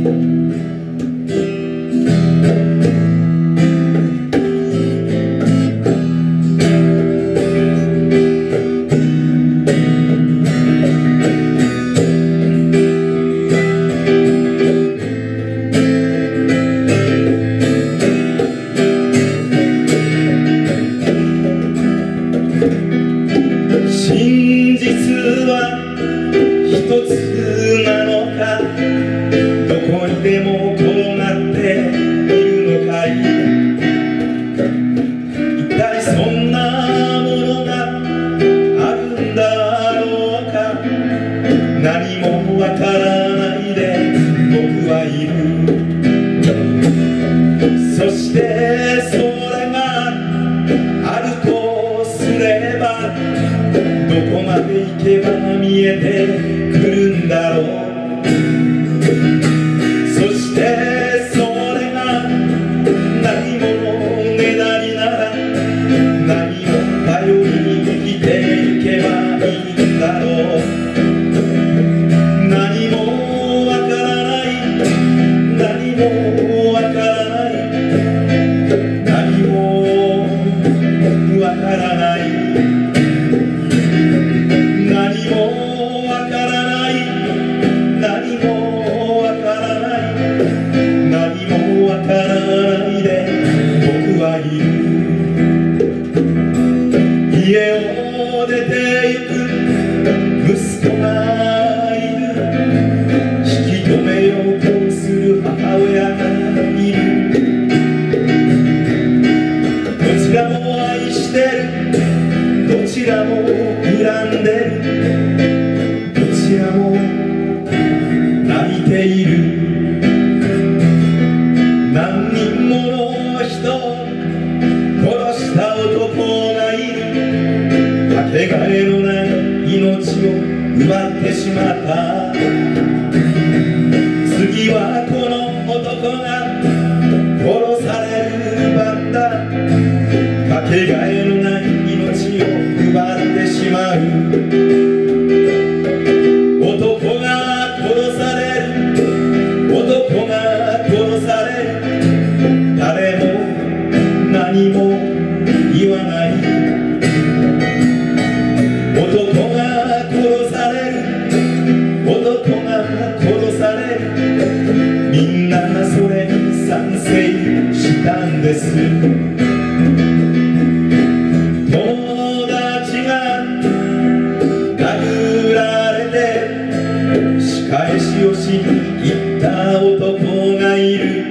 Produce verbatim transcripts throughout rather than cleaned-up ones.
真実は一つなのか、どこにでも転がっているのかい。一体そんなものがあるんだろうか。何もわからないで僕はいる。そしてそれがあるとすれば、どこまで行けば見えてくるんだろう。そしてそれが何ものねだりなら、何を頼りに生きていけばいいんだろう。何もわからない、何もわからない、何もわからない、何もわからない、何もわからない、何もわからないで僕はいる。家を出てゆく息子がいる。引き止めようとする母親がいる。どちらも愛してる、どちらも恨んでる、どちらも泣いている。何人もの人を殺した男がいる。かけがえのない命を奪ってしまった。次はこの男が殺される番だ。かけがえのない命を奪ってしまう。男が殺される、男が殺される。誰も何も言わない。男が殺される、男が殺される。みんなそれに賛成したんです。友達が殴られて仕返しをしに行った男がいる。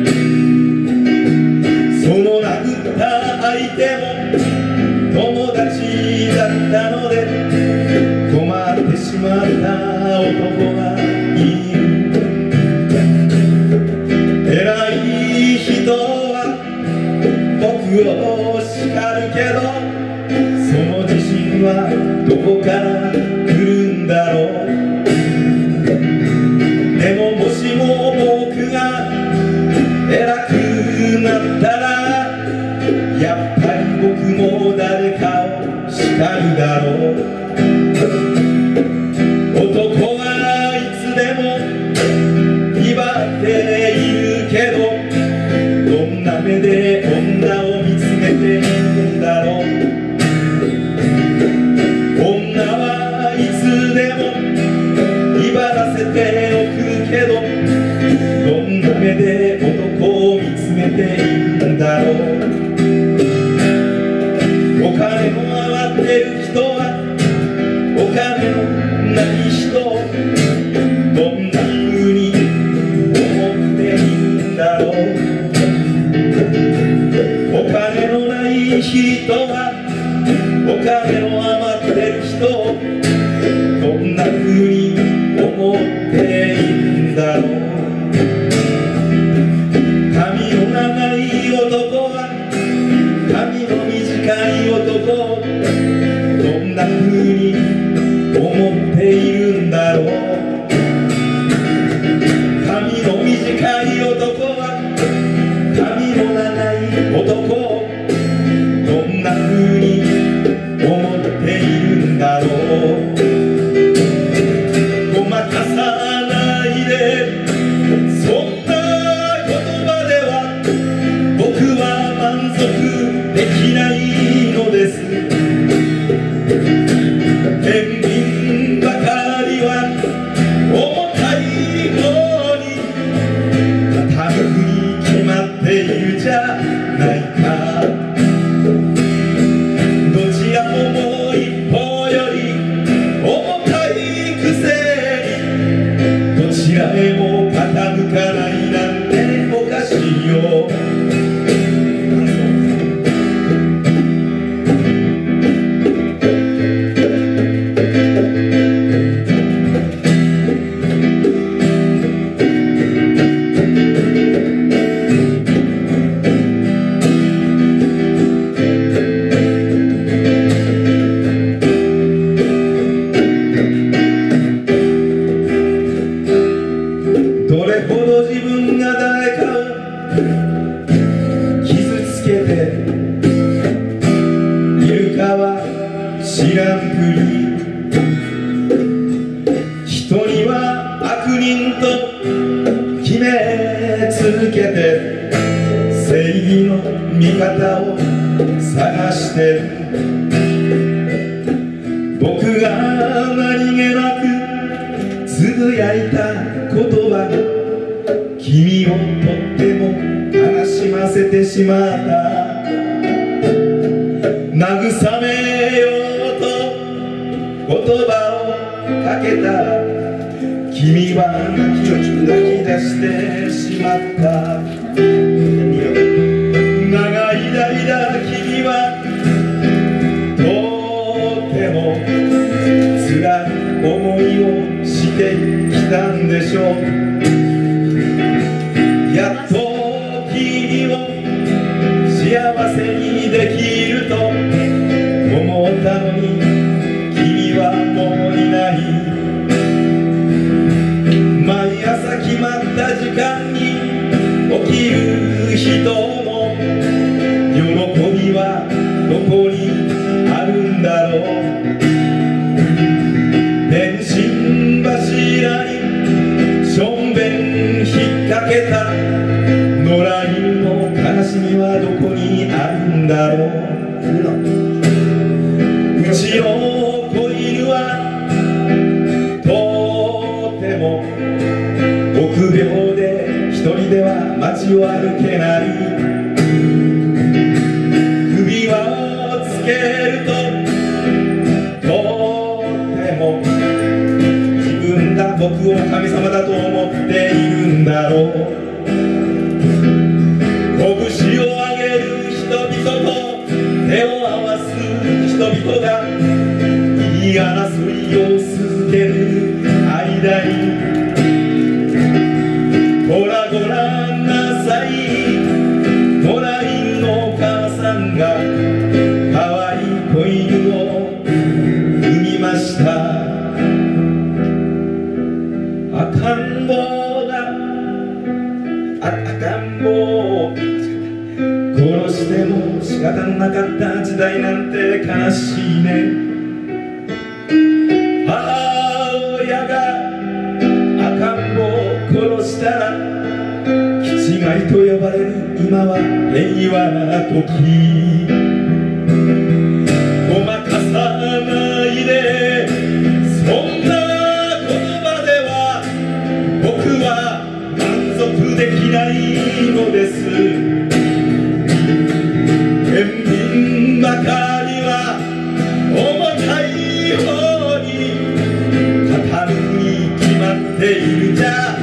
その殴った相手も友達だったので、困ってしまった男がいる。偉い人は僕を叱るけど、その自信はどこから来るんだろう。でももしも僕が偉くなったら、やっぱり僕も誰かを叱るだろう。男はいつでも威張っているけど、どんな目で女を見つめているんだろう。女はいつでも威張らせておくけど、どんな目で男を見つめているんだろう。お金の余ってる人はお金のない人をどんな風に思っているんだろう。お金のない人はお金の余ってる人をどんな風に思っているんだろう。髪の長い男は髪の短い男をどんな風に思っているんだろう。髪の短い男は髪の長い男をどんな風に思っているんだろう。ごまかさないでそげなくつぶやいた言葉、君をとっても悲しませてしまった。慰めようと言葉をかけたら、君は泣き泣き出してしまった。長い間君はとても辛い思いをしてきたんでしょう。やっと君を幸せにできると思ったのに、君はもういない。毎朝決まった時間に起きる人の喜びはどこにあるんだろう。電信柱にしょんべん引っ掛けた野良犬の悲しみはどこにあるんだろう。うちの子犬はとても臆病で一人では街を歩けない。首輪をつけるととても自分だ僕を神様だと思っているんだろう。拳を上げる人々と手を合わす人々が言い争いを続ける間に、ほらごらんなさい、野良犬のお母さんが可愛い子犬を産みました。赤ん坊だ、赤ん坊を殺しても仕方のなかった時代なんて悲しいね。母親が赤ん坊を殺したら気違いと呼ばれる今は平和な時。ごまかさないで、そんな言葉では僕は満足できないのです。天秤ばかりは重たい方に傾くに決まっているじゃ